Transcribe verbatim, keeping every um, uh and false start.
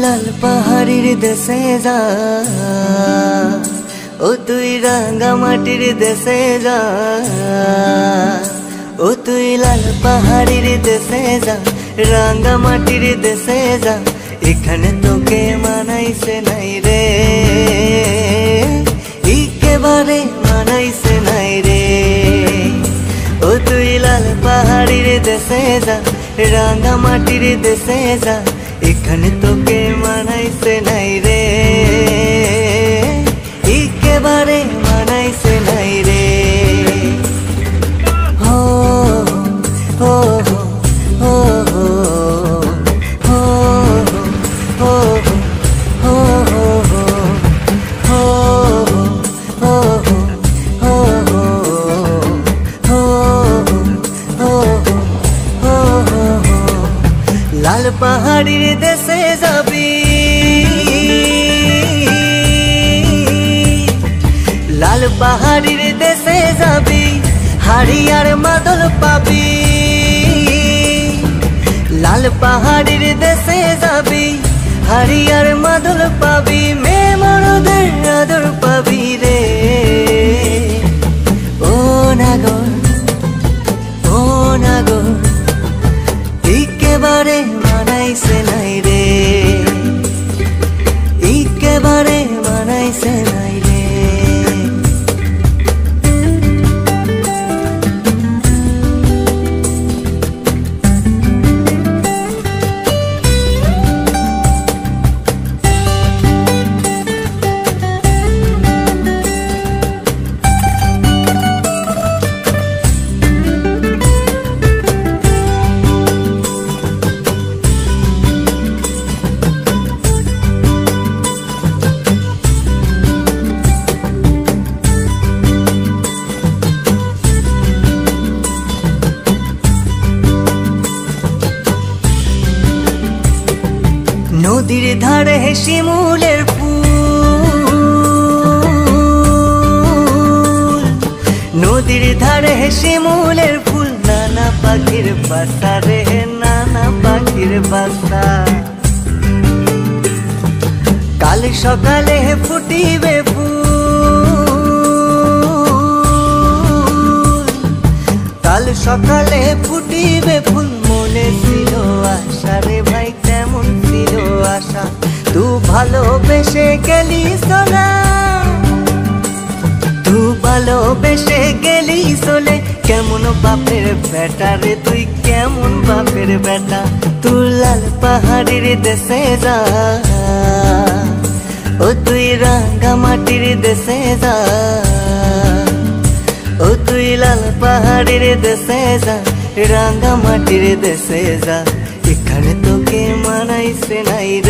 লাল পাহাড়ির দেশে যা, ও তুই রাঙ্গা মাটির দেশে যা, ও তুই লাল পাহাড়ির দেশে যা, রাঙ্গা মাটির দেশে যা, এখানে তোকে মানাইছে নাই রে, একেবারে মানাইছে নাই রে। ও তুই লাল পাহাড়ির দেশে যা, রাঙ্গা মাটির দেশে যা, এখানে তোকে মানাইছে নাই রে, একেবারে মানাইছে নাই রে। হো হো হো হো হো হো হো লাল পাহাড়ির দেশে যাবি, লাল পাহাড়ির দেশে যাবি, হাড়িয়ার মাদল পাবি। লাল পাহাড়ির দেশে যাবি, হাড়িয়ার মাদল পাবি, মেয়ে মরদের আদর পাবি রে। ও নাগর ও নাগর একেবারে মানাইছে নাই রে, একেবারে মানাইছে নাই রে। নদীর ধারে শিমুলের ফুল, নদীর ধারে শিমুলের ফুল, নানা পাখির বাসা রে, নানা পাখির বাসা। কাল সকালে ফুটিবে ফুল, কাল সকালে ফুটিবে ফুল, মনে ছিল আশা রে ভাই, কেমন ছিল আশা, তু ভালোবেসে গেলি সোনা, তু ভালোবেসে গেলি সোলে, কেমন বাপের বেটা রে তুই, কেমন বাপের বেটা। তুই লাল পাহাড়ির দেশে যা, ও তুই রাঙ্গা মাটির দেশে যা, ও তুই লাল পাহাড়ির দেশে যা, রাঙ্গা মাটির দেশে যা, এখানে তোকে মানাইছে নাই রে।